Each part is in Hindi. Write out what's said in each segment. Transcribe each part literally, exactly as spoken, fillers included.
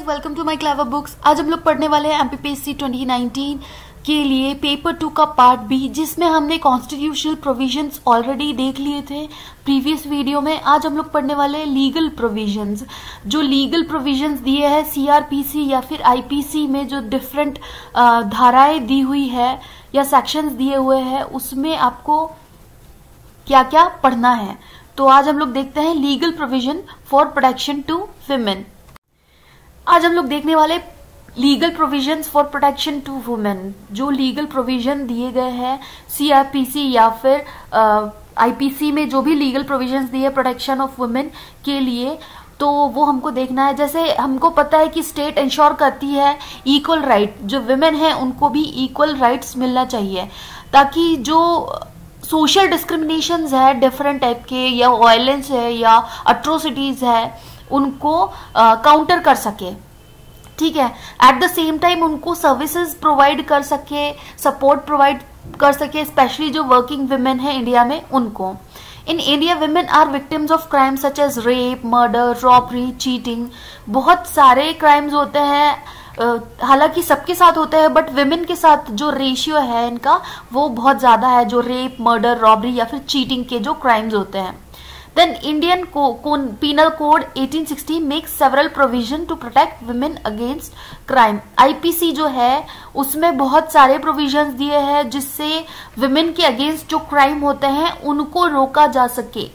Welcome to my clever books. आज हम लोग पढ़ने वाले हैं एमपीपीएससी ट्वेंटी नाइनटीन के लिए पेपर टू का पार्ट बी, जिसमें हमने कॉन्स्टिट्यूशनल प्रोविजंस ऑलरेडी देख लिए थे प्रीवियस वीडियो में। आज हम लोग पढ़ने वाले हैं लीगल प्रोविजंस। जो लीगल प्रोविजंस दिए हैं सीआरपीसी या फिर आईपीसी में, जो डिफरेंट धाराएं दी हुई है या सेक्शंस दिए हुए हैं, उसमें आपको क्या क्या पढ़ना है। तो आज हम लोग देखते हैं legal provision for protection to women. आज हम लोग देखने वाले legal provisions for protection to women. जो लीगल प्रोविजन दिए गए हैं सीआरपीसी या फिर आईपीसी में, जो भी लीगल प्रोविजंस दिए प्रोटेक्शन ऑफ वुमेन के लिए, तो वो हमको देखना है। जैसे हमको पता है कि स्टेट इंश्योर करती है इक्वल राइट, जो वुमेन है उनको भी इक्वल राइट्स मिलना चाहिए, ताकि जो सोशल डिस्क्रिमिनेशंस है डिफरेंट टाइप के, या वायलेंस है या अट्रोसिटीज है, उनको काउंटर uh, कर सके। ठीक है, एट द सेम टाइम उनको सर्विसेज प्रोवाइड कर सके, सपोर्ट प्रोवाइड कर सके, स्पेशली जो वर्किंग वुमेन है इंडिया में उनको। In India women are victims of crime such as rape, murder, robbery, cheating. बहुत सारे क्राइम्स होते हैं, uh, हालांकि सबके साथ होते हैं, बट वुमेन के साथ जो रेशियो है इनका वो बहुत ज्यादा है, जो रेप, मर्डर, रॉबरी या फिर चीटिंग के जो क्राइम्स होते हैं। Then Indian Penal Code eighteen sixty makes several provision to protect women against crime. आईपीसी जो है उसमें बहुत सारे प्रोविजंस दिए हैं जिससे women के अगेंस्ट जो क्राइम होते हैं उनको रोका जा सके।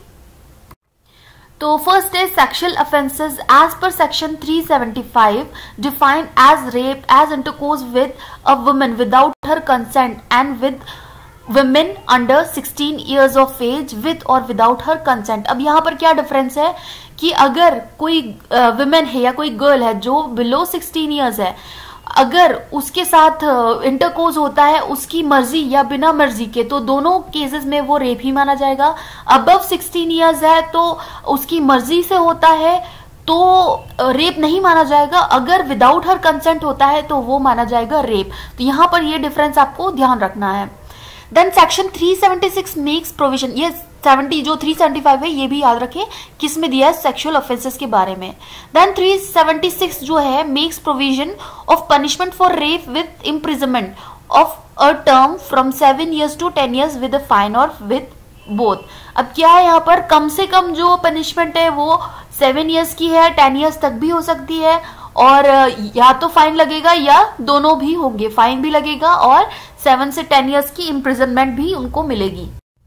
तो फर्स्ट है सेक्सुअल ऑफेंसेस एज पर section three seventy five, defined as rape as intercourse with a woman without her consent and with women under sixteen years of age with or without her consent। अब यहाँ पर क्या डिफरेंस है कि अगर कोई वुमेन है या कोई गर्ल है जो बिलो सिक्सटीन years है, अगर उसके साथ इंटरकोर्स होता है उसकी मर्जी या बिना मर्जी के, तो दोनों केसेस में वो रेप ही माना जाएगा। अबव सिक्सटीन years है तो उसकी मर्जी से होता है तो रेप नहीं माना जाएगा। अगर विदाउट हर कंसेंट होता है तो वो माना जाएगा रेप। तो यहाँ पर ये डिफरेंस आपको ध्यान रखना है। Then section three seventy six makes provision, ये सेवेंटी जो थ्री सेवेंटी फाइव है ये भी याद रखें किस में दिया है, सेक्सुअल ऑफेंसेस के बारे में। देन थ्री सेवेंटी सिक्स जो है makes provision of punishment for rape with imprisonment of a term from seven years to ten years with a fine और विद बोथ। अब क्या है यहाँ पर, कम से कम जो पनिशमेंट है वो सेवन ईयर्स की है, टेन ईयर्स तक भी हो सकती है, और या तो फाइन लगेगा या दोनों भी होंगे, फाइन भी लगेगा और सेवन से टेन इयर्स की इम्प्रिजनमेंट भी उनको मिलेगी।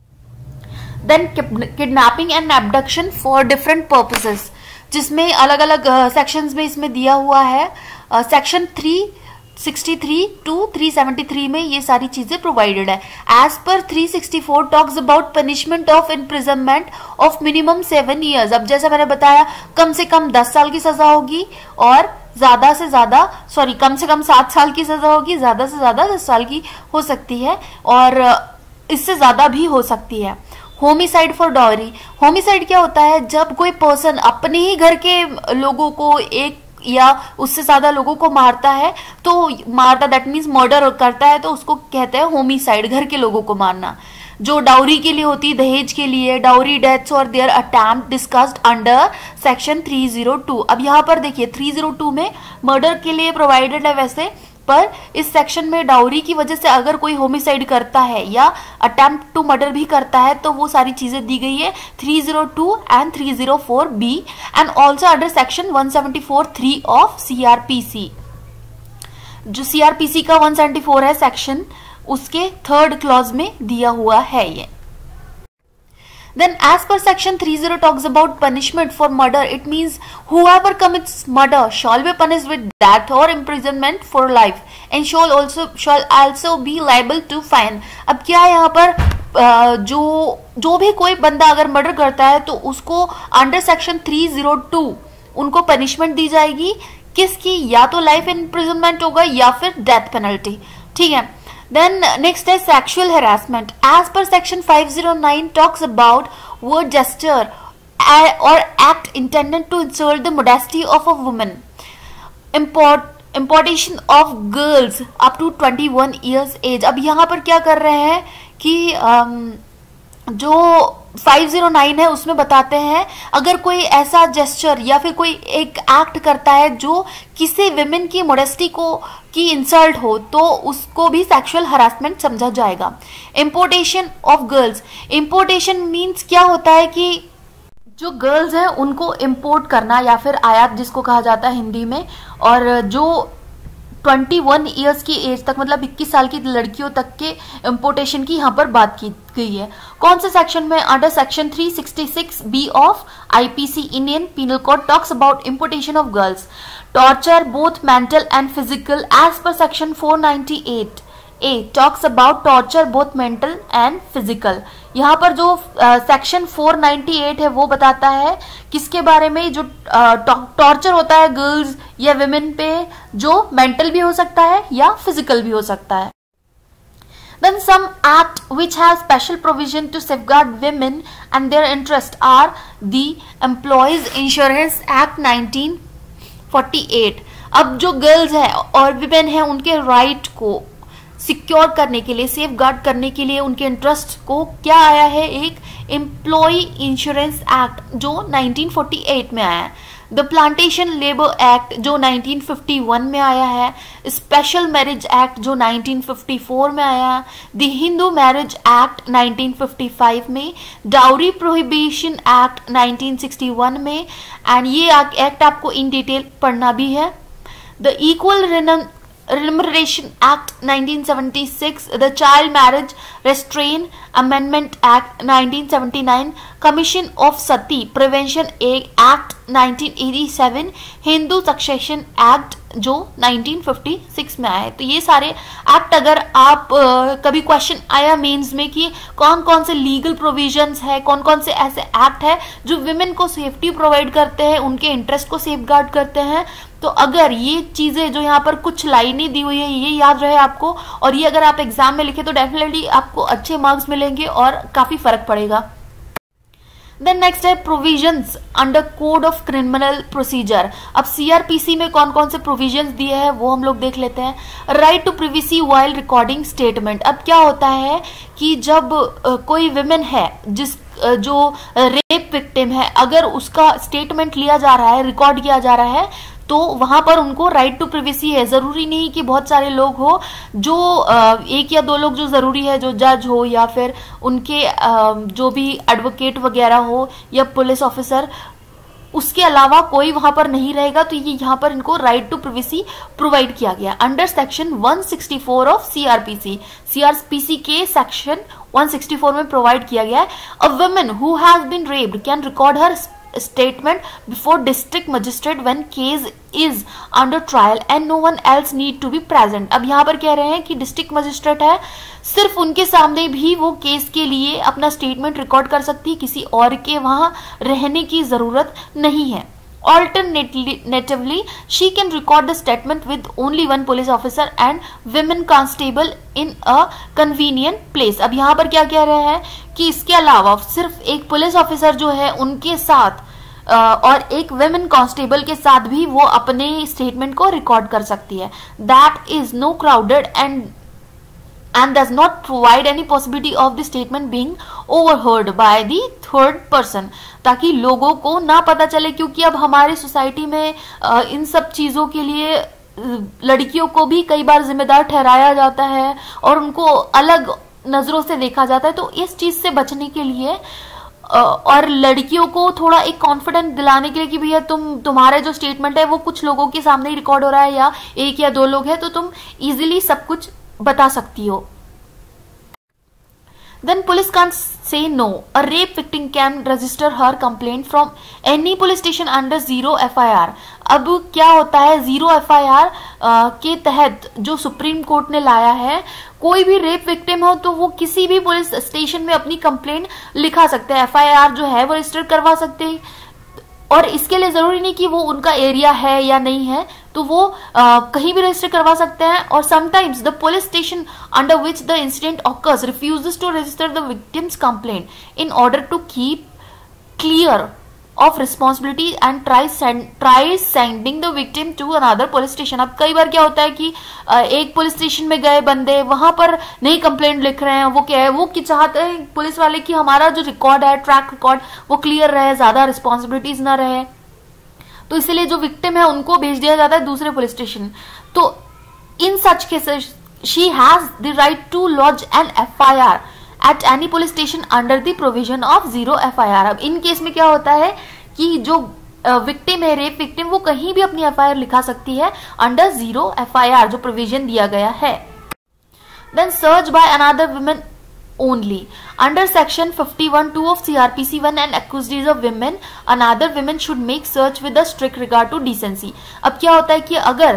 Then kidnapping and abduction for different purposes, जिसमें अलग अलग सेक्शंस में इसमें दिया हुआ है। Section three sixty three to three seventy three में ये सारी चीजें प्रोवाइडेड है। As per three sixty four talks about punishment of imprisonment of minimum seven years. अब जैसा मैंने बताया, कम से कम दस साल की सजा होगी और ज्यादा से ज्यादा सॉरी कम से कम सात साल की सजा होगी, ज्यादा से ज्यादा दस साल की हो सकती है और इससे ज्यादा भी हो सकती है। होमिसाइड फॉर डॉरी, होमिसाइड क्या होता है, जब कोई पर्सन अपने ही घर के लोगों को एक या उससे ज्यादा लोगों को मारता है, तो मारता दैट मीन्स मर्डर करता है, तो उसको कहते हैं होमिसाइड, घर के लोगों को मारना। जो डाउरी के लिए होती है, दहेज के लिए, डाउरी डेथ्स और their attempt discussed under section three zero two. अब यहाँ पर देखिए थ्री ज़ीरो टू में मर्डर के लिए प्रोवाइडेड है वैसे, पर इस सेक्शन में डाउरी की वजह से अगर कोई होमिसाइड करता है या अटेम्प्ट टू मर्डर भी करता है तो वो सारी चीजें दी गई है three zero two and three zero four B and also under section one seventy four three of CrPC. जो सीआरपीसी का वन सेवेंटी फोर है सेक्शन, उसके थर्ड क्लॉज में दिया हुआ है ये। Then as per section three zero talks about punishment for murder, it means whoever commits murder shall be punished with death or imprisonment for life and shall also shall also be liable to fine। अब क्या है यहाँ पर, जो जो भी कोई बंदा अगर मर्डर करता है तो उसको under section three zero two उनको पनिशमेंट दी जाएगी, किसकी, या तो लाइफ इम्प्रिजनमेंट होगा या फिर डेथ पेनल्टी। ठीक है। Then next is sexual harassment. As per section five zero nine talks about word, gesture or act intended to insult the modesty of a woman. Import importation of girls up to twenty one years age। अब यहाँ पर क्या कर रहे हैं कि um, जो फाइव ज़ीरो नाइन है उसमें बताते हैं अगर कोई ऐसा जेस्चर या फिर कोई एक एक्ट करता है जो किसी विमेन की मोडेस्टी को की इंसल्ट हो तो उसको भी सेक्सुअल हरासमेंट समझा जाएगा। Importation of girls, importation means क्या होता है कि जो गर्ल्स हैं उनको इंपोर्ट करना या फिर आयात जिसको कहा जाता है हिंदी में, और जो इक्कीस इयर्स की एज तक मतलब इक्कीस साल की लड़कियों तक के इंपोर्टेशन की यहाँ पर बात की गई है। कौन से सेक्शन में? Under section three sixty six B of IPC Indian penal code talks about importation of girls, torture both mental and physical as पर section four ninety eight A talks about torture both mental and physical. यहाँ पर जो सेक्शन फोर नाइंटी एट है वो बताता है किसके बारे में, जो टॉर्चर uh, होता है गर्ल्स या विमेन पे जो मेंटल भी हो सकता है या फिजिकल भी हो सकता है। Then some act which has special provision to safeguard women and their interest are the Employees Insurance Act nineteen forty eight. अब जो गर्ल्स है और विमेन है उनके राइट को सिक्योर करने के लिए, सेफ गार्ड करने के लिए उनके इंटरेस्ट को क्या आया है, एक एम्प्लॉय इंश्योरेंस एक्ट जो नाइंटीन फोर्टी एट में आया है। द प्लांटेशन लेबर एक्ट जो नाइंटीन फिफ्टी वन में आया है, स्पेशल मैरिज एक्ट जो नाइंटीन फिफ्टी फोर में आया है, the Hindu marriage act nineteen fifty five में, dowry prohibition act nineteen sixty one में, एंड ये एक्ट आपको इन डिटेल पढ़ना भी है। The equal Remuneration Act nineteen seventy six, the Child Marriage Restraint Amendment Act nineteen seventy nine, Commission of Sati Prevention Act nineteen eighty seven, Hindu succession act जो नाइंटीन फिफ्टी सिक्स में आया। तो ये सारे एक्ट अगर आप आ, कभी क्वेश्चन आया मेंस में कि कौन कौन से लीगल प्रोविजंस है, कौन कौन से ऐसे एक्ट है जो विमेन को सेफ्टी प्रोवाइड करते हैं, उनके इंटरेस्ट को सेफ गार्ड करते हैं, तो अगर ये चीजें जो यहाँ पर कुछ लाइनें दी हुई है ये याद रहे आपको और ये अगर आप एग्जाम में लिखे तो डेफिनेटली आपको अच्छे मार्क्स मिलेंगे और काफी फर्क पड़ेगा। देन नेक्स्ट है provisions under code of criminal procedure. अब सीआरपीसी में कौन कौन से प्रोविजंस दिए हैं वो हम लोग देख लेते हैं। Right to privacy while recording statement. अब क्या होता है कि जब uh, कोई विमेन है जिस uh, जो रेप विक्टिम है, अगर उसका स्टेटमेंट लिया जा रहा है, रिकॉर्ड किया जा रहा है, तो वहां पर उनको राइट टू प्रिवेसी है। जरूरी नहीं कि बहुत सारे लोग हो, जो एक या दो लोग जो जरूरी है, जो जज हो या फिर उनके जो भी एडवोकेट वगैरह हो या पुलिस ऑफिसर, उसके अलावा कोई वहां पर नहीं रहेगा। तो ये यहाँ पर इनको राइट टू प्रिवेसी प्रोवाइड किया गया under section one sixty four of CrPC. CrPC के सेक्शन वन सिक्सटी फोर में प्रोवाइड किया गया है। A woman who has been raped can record her statement before district magistrate when case is under trial and no one else need to be present। अब यहाँ पर कह रहे हैं कि डिस्ट्रिक्ट मजिस्ट्रेट है, सिर्फ उनके सामने भी वो केस के लिए अपना स्टेटमेंट रिकॉर्ड कर सकती है, किसी और के वहां रहने की जरूरत नहीं है। Alternatively, she can record the statement with only one police officer and women constable in a convenient place। अब यहाँ पर क्या कह रहे हैं कि इसके अलावा सिर्फ एक पुलिस ऑफिसर जो है उनके साथ और एक वेमेन कांस्टेबल के साथ भी वो अपने स्टेटमेंट को रिकॉर्ड कर सकती है। That is no crowded and and does not provide any possibility of the statement being overheard by the third person, ताकि लोगों को ना पता चले, क्योंकि अब हमारी सोसाइटी में आ, इन सब चीजों के लिए लड़कियों को भी कई बार जिम्मेदार ठहराया जाता है और उनको अलग नजरों से देखा जाता है। तो इस चीज से बचने के लिए और लड़कियों को थोड़ा एक कॉन्फिडेंस दिलाने के लिए कि भैया तुम तुम्हारे जो स्टेटमेंट है वो कुछ लोगों के सामने ही रिकॉर्ड हो रहा है या एक या दो लोग हैं, तो तुम इजीली सब कुछ बता सकती हो। Then police can't say no. A rape victim can register her complaint from any police station under zero F I R। अब क्या होता है, जीरो एफ आई आर के तहत जो सुप्रीम कोर्ट ने लाया है, कोई भी रेप विक्टिम हो तो वो किसी भी पुलिस स्टेशन में अपनी कंप्लेंट लिखा सकते हैं, एफ आई आर जो है वो रजिस्टर करवा सकते हैं। और इसके लिए जरूरी नहीं कि वो उनका एरिया है या नहीं है, तो वो आ, कहीं भी रजिस्टर करवा सकते हैं। और sometimes the police station under which the incident occurs refuses to register the victim's complaint in order to keep clear of responsibility and try try sending the victim to another police station. अब कई बार क्या होता है कि एक पुलिस स्टेशन में गए बंदे, वहां पर नई कंप्लेंट लिख रहे हैं, वो क्या है, वो चाहते हैं पुलिस वाले कि हमारा जो रिकॉर्ड है, ट्रैक रिकॉर्ड, वो क्लियर रहे, ज्यादा रिस्पॉन्सिबिलिटीज ना रहे, तो इसलिए जो विक्टिम है उनको भेज दिया जाता है दूसरे पुलिस स्टेशन। तो in such cases she has the right to launch an F I R at any police station under the provision of zero F I R. अब इन केस में क्या होता है कि जो विक्टिम है, रेप विक्टिम, वो कहीं भी अपनी एफ आई आर लिखा सकती है under zero F I R, जो प्रोविजन दिया गया है। Then search by another women only under section fifty-one two of C R P C when an accused is a woman, another woman should make search with a strict regard to decency। अब क्या होता है कि अगर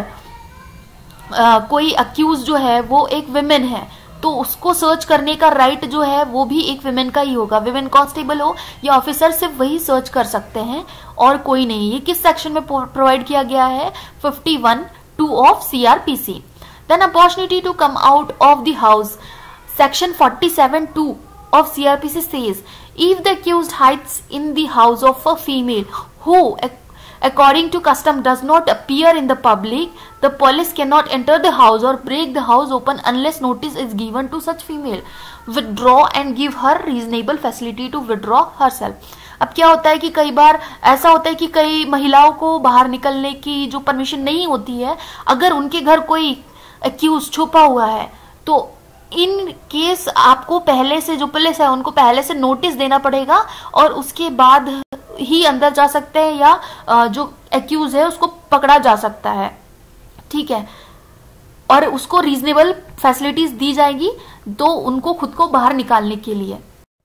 आ, कोई अक्यूज जो है वो एक विमेन है, तो उसको सर्च करने का राइट जो है वो भी एक विमेन का ही होगा। विमेन कांस्टेबल हो या ऑफिसर, सिर्फ वही सर्च कर सकते हैं और कोई नहीं। ये किस सेक्शन में प्रोवाइड किया गया है? fifty-one two of C R P C। Then opportunity to come out of the house, section forty-seven two of C R P C says if the accused hides in the house of a female who according to custom does not appear in the public, the police cannot enter the house or break the house open unless notice is given to such female, withdraw and give her reasonable facility to withdraw herself। अब क्या होता है कि कई बार ऐसा होता है कि कई महिलाओं को बाहर निकलने की जो परमिशन नहीं होती है, अगर उनके घर कोई एक्यूज छुपा हुआ है, तो इन केस आपको पहले से, जो पुलिस है उनको पहले से नोटिस देना पड़ेगा और उसके बाद ही अंदर जा सकते हैं या जो एक्यूज है उसको पकड़ा जा सकता है, ठीक है, और उसको रीजनेबल फैसिलिटीज दी जाएगी तो उनको खुद को बाहर निकालने के लिए।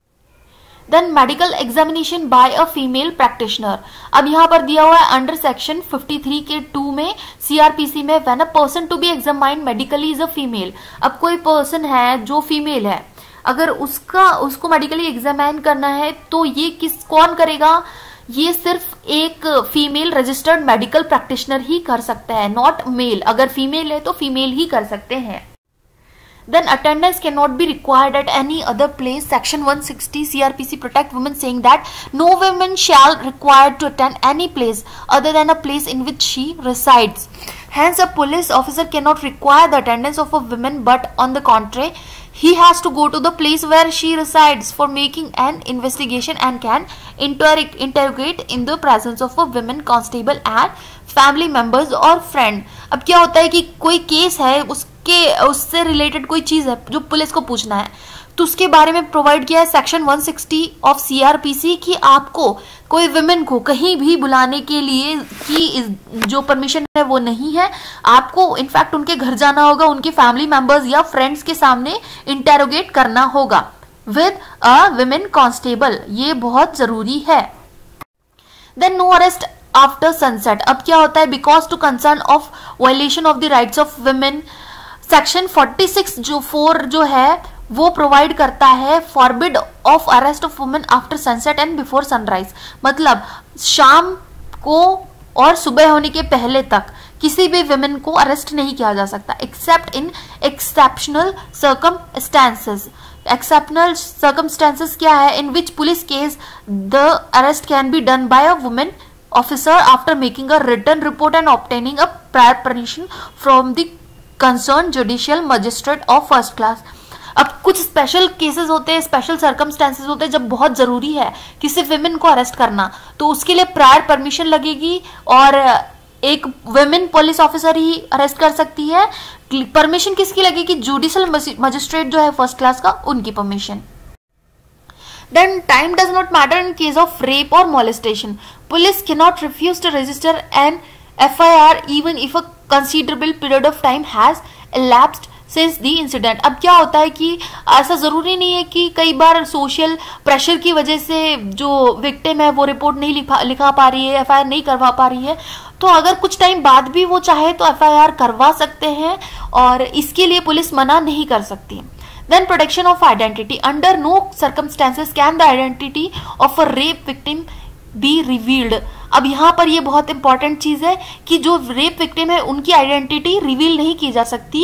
Then medical examination by a female practitioner. अब यहाँ पर दिया हुआ है अंडर सेक्शन fifty-three के टू में C R P C में, when a person to be examined medically is a female. अब कोई पर्सन है जो फीमेल है, अगर उसका उसको मेडिकली एग्जामाइन करना है तो ये किस कौन करेगा? ये सिर्फ एक फीमेल रजिस्टर्ड मेडिकल प्रैक्टिशनर ही कर सकता है, नॉट मेल। अगर फीमेल है तो फीमेल ही कर सकते हैं। Then attendance cannot be required at any other place. Section one sixty C R P C protect women, saying that no woman shall required to attend any place other than a place in which she resides. Hence, a police officer cannot require the attendance of a woman, but on the contrary, he has to go to the place where she resides for making an investigation and can inter interrogate in the presence of a women constable and family members or friend. अब क्या होता है कि कोई केस है, उसके उससे रिलेटेड कोई चीज है जो पुलिस को पूछना है, तो उसके बारे में प्रोवाइड किया है section one sixty of C R P C कि आपको कोई विमेन को कहीं भी बुलाने के लिए की जो परमिशन है वो नहीं है। आपको इनफैक्ट उनके घर जाना होगा, उनके फैमिली मेंबर्स या फ्रेंड्स के सामने इंटेरोगेट करना होगा विद अ विमेन कांस्टेबल। ये बहुत जरूरी है। Then no arrest after sunset. अब क्या होता है? Because to concern of violation of the rights of women, section forty-six जो फोर जो है वो प्रोवाइड करता है forbid of arrest of women after sunset and before sunrise. मतलब शाम को और सुबह होने के पहले तक किसी भी विमेन को अरेस्ट नहीं किया जा सकता, except in exceptional circumstances. Exceptional circumstances क्या है? In which police case the arrest can be done by a women officer after making a written report and obtaining a prior permission from the concerned judicial magistrate of first class। अब कुछ स्पेशल केसेस होते हैं, स्पेशल सर्कमस्टेंसेस होते हैं जब बहुत जरूरी है किसी विमेन को अरेस्ट करना, तो उसके लिए प्रायर परमिशन लगेगी और एक विमेन पुलिस ऑफिसर ही अरेस्ट कर सकती है। परमिशन किसकी लगेगी? जुडिशियल मजिस्ट्रेट जो है फर्स्ट क्लास का, उनकी permission. Then time does not matter in case of rape or molestation. Police cannot refuse to register an F I R even if a considerable period of time has elapsed since the incident। अब क्या होता है कि ऐसा जरूरी नहीं है कि कई बार सोशल प्रेशर की वजह से जो विक्टिम है वो रिपोर्ट नहीं लिखा लिखा पा रही है, एफ आई आर नहीं करवा पा रही है, तो अगर कुछ टाइम बाद भी वो चाहे तो एफ आई आर करवा सकते हैं और इसके लिए पुलिस मना नहीं कर सकती। Then protection of identity. Under no circumstances can the identity of a rape victim be revealed। अब यहाँ पर ये बहुत इंपॉर्टेंट चीज है कि जो रेप विक्टिम है उनकी आइडेंटिटी रिवील नहीं की जा सकती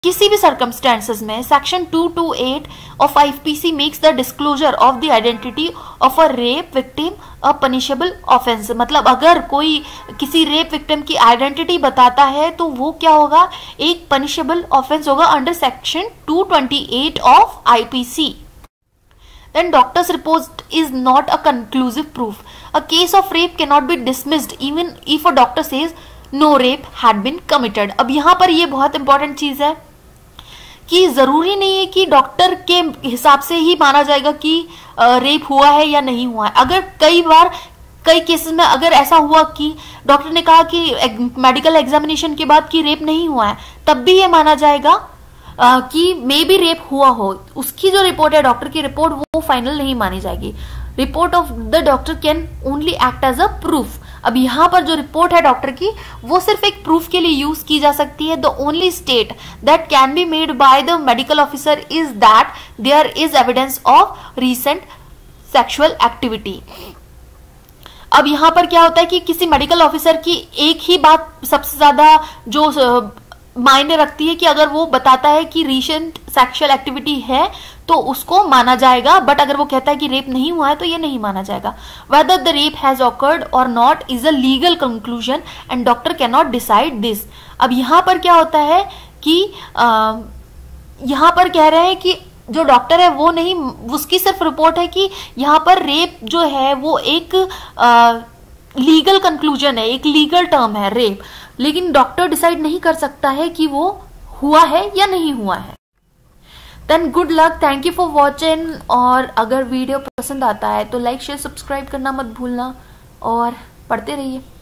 किसी भी सर्कमस्टेंसेस में section two two eight of IPC makes the disclosure of the identity of a rape victim a punishable offence. मतलब अगर कोई किसी रेप विक्टिम की आइडेंटिटी बताता है तो वो क्या होगा, एक पनिशेबल ऑफेंस होगा under section two twenty eight of IPC. Then doctor's report is not a conclusive proof. A case of rape cannot be dismissed even if a doctor says no rape had been committed. अब यहाँ पर ये बहुत इंपॉर्टेंट चीज है कि जरूरी नहीं है कि डॉक्टर के हिसाब से ही माना जाएगा कि रेप हुआ है या नहीं हुआ है। अगर कई बार कई केसेस में अगर ऐसा हुआ कि डॉक्टर ने कहा कि मेडिकल एग्जामिनेशन के बाद कि रेप नहीं हुआ है, तब भी ये माना जाएगा Uh, कि मे बी रेप हुआ हो। उसकी जो रिपोर्ट है डॉक्टर की रिपोर्ट वो फाइनल नहीं मानी जाएगी। Report of the doctor can only act as a proof. अब यहाँ पर जो रिपोर्ट है डॉक्टर की वो सिर्फ एक प्रूफ के लिए यूज की जा सकती है। The only state that can be made by the medical officer is that there is evidence of recent sexual activity. अब यहाँ पर क्या होता है कि किसी मेडिकल ऑफिसर की एक ही बात सबसे ज्यादा जो मायने रखती है कि अगर वो बताता है कि रीसेंट सेक्सुअल एक्टिविटी है तो उसको माना जाएगा, बट अगर वो कहता है कि रेप नहीं हुआ है तो ये नहीं माना जाएगा। Whether the rape has occurred or not is a legal conclusion and doctor can not decide this. अब यहाँ पर क्या होता है कि आ, यहाँ पर कह रहे हैं कि जो डॉक्टर है वो नहीं, उसकी सिर्फ रिपोर्ट है कि यहाँ पर रेप जो है वो एक लीगल कंक्लूजन है, एक लीगल टर्म है रेप, लेकिन डॉक्टर डिसाइड नहीं कर सकता है कि वो हुआ है या नहीं हुआ है। Then good luck, thank you for watching. और अगर वीडियो पसंद आता है तो लाइक शेयर सब्सक्राइब करना मत भूलना और पढ़ते रहिए।